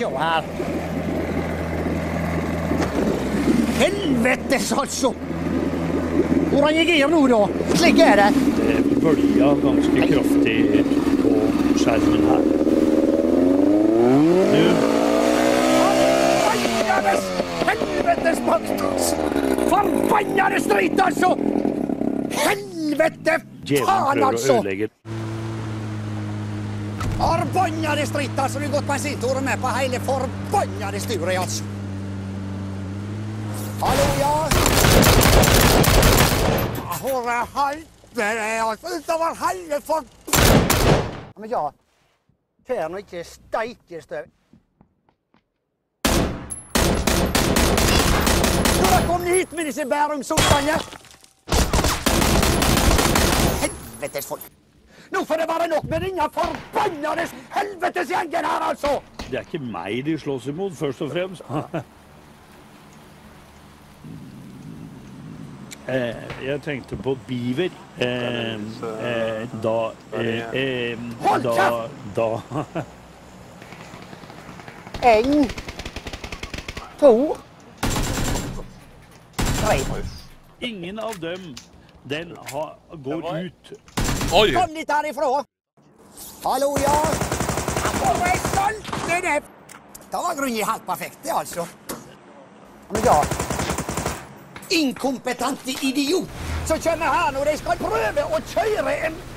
se her. Helvetes, altså! Hvordan gikk jeg nå, da? Slik er det. Det bølja ganske kraftig på skjermen her. Helvetes makt! Forbannede strit, altså! Helvete! Faen, altså! Forbannede strit, altså! Vi har gått bensintoren med på hele forbannede styret, altså. Hallo, ja? Håre halvdere, altså! Utover halve for... Men ja, her nå ikke steikestøv. Kom hit med disse Bærum-soppene! Helvetes folk! Nå får det være nok med denne forbannede helvetesgjengen her, altså! Det er ikke meg de slåss imot, først og fremst. Jeg tenkte på Beaver. Hold kjeft! En, to... Ingen av dem, den går ut. Oi! Kom litt herifra! Hallo, ja? Hvor er stolte det? Det var grunn i helt perfekt, det, altså. Men ja, inkompetente idiot som kommer her når de skal prøve å kjøre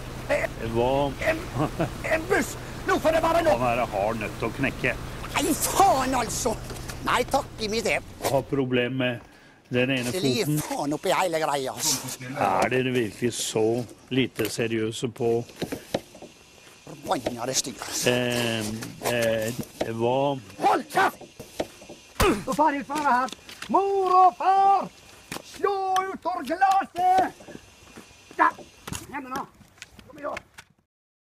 en buss. Nå får det være nok. Han er hard nødt til å knekke. Nei, faen, altså. Nei, takk i mitt hjem. Har problem med den ene Det ligger foten. faen oppi hele greia, altså. Er dere virkelig så lite seriøse på Forbannede styr, altså. hva Hold kjeft! Nå får jeg fare her. Mor og far, slå ut over glaset! Ja, hjemme nå.